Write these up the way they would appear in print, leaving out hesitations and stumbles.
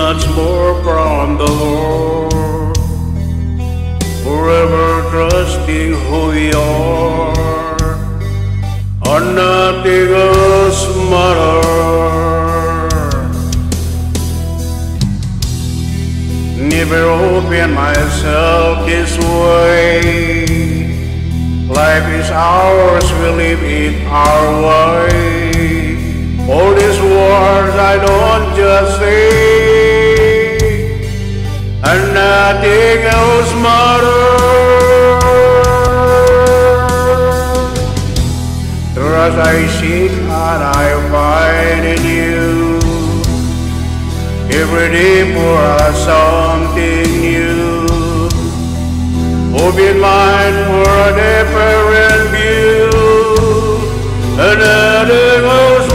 much more from the Lord, forever trusting who we are, and nothing else matters. Never open myself this way. Life is ours, we live it our way. All these words I don't just say, and nothing else matters. As I seek and I find in you, every day for us something new. Open mind for a different view, and nothing else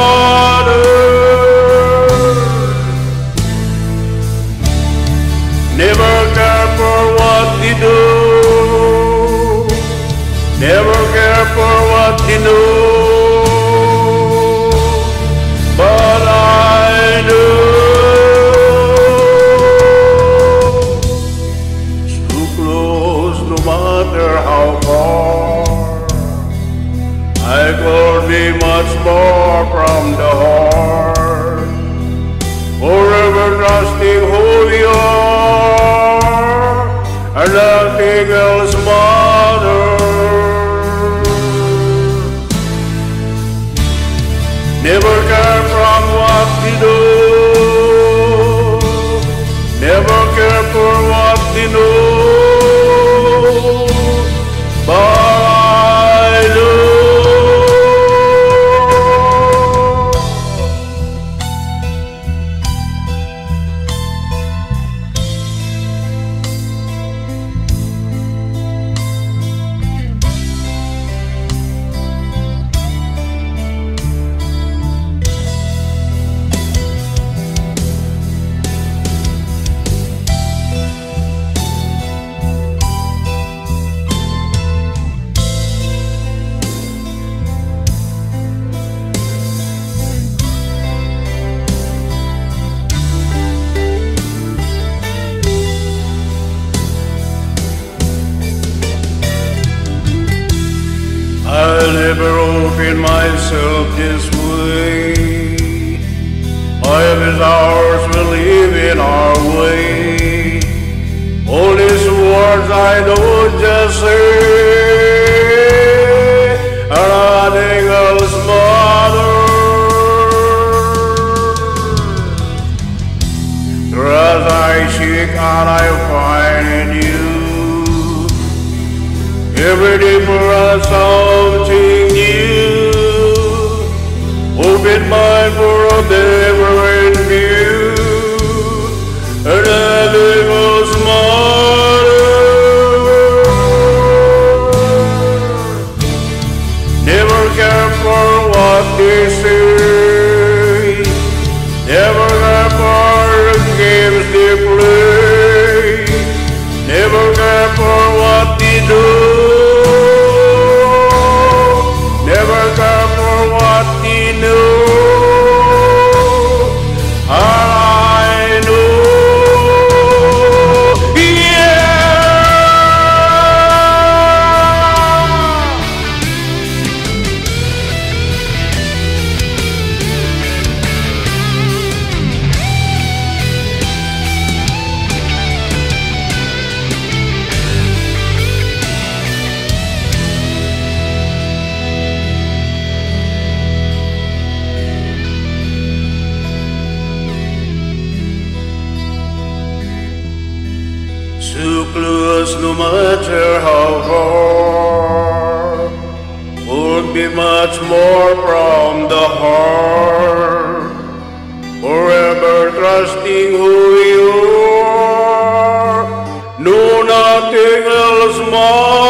matters. Never care for what they do, never care for what they know, but I do. No matter how far, I could be much more from the heart, forever trusting who we are, and nothing else matters. Never care from what we do, never care for what we know, but I do. I'll never open myself this way. Life is ours, we live in our way. All these words I don't just say, and nothing else matters. As I seek and I find in you, every day for us something new. Open mind for a different view, and nothing else matters. Never care for what they say, never care for the games they play, never care for what they do, never care for what they know. I know, yeah. So close, no matter how far, would be much more from the heart, forever trusting who you are, no nothing else more.